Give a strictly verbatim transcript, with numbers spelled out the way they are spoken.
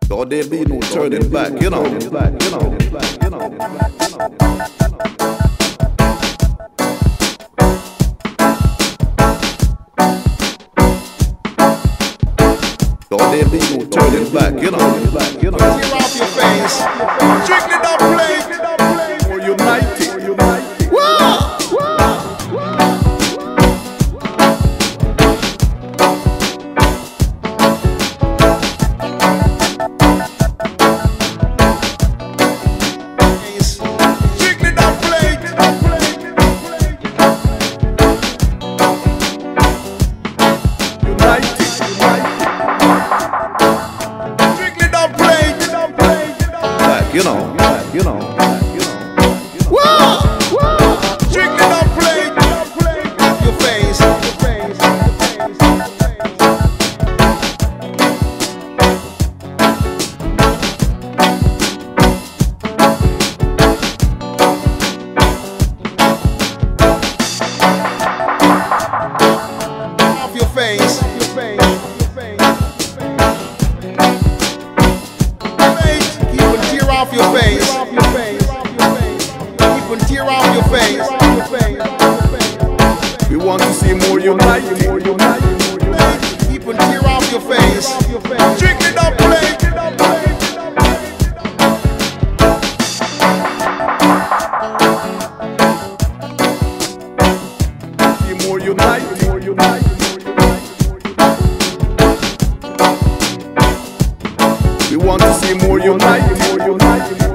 Or there'll be no turning back, you know. Or there'll be no turning back, you know. Tear off your face, strictly don't play. We're united. You know, you know, you know. Whoa! Strictly don't play, don't play. Off your face, off your face, off your face, off your face. Off your face, keep on tear off your face. We want to see more united. Keep on tear off your face. Strictly don't play. See more united. We want to see more united.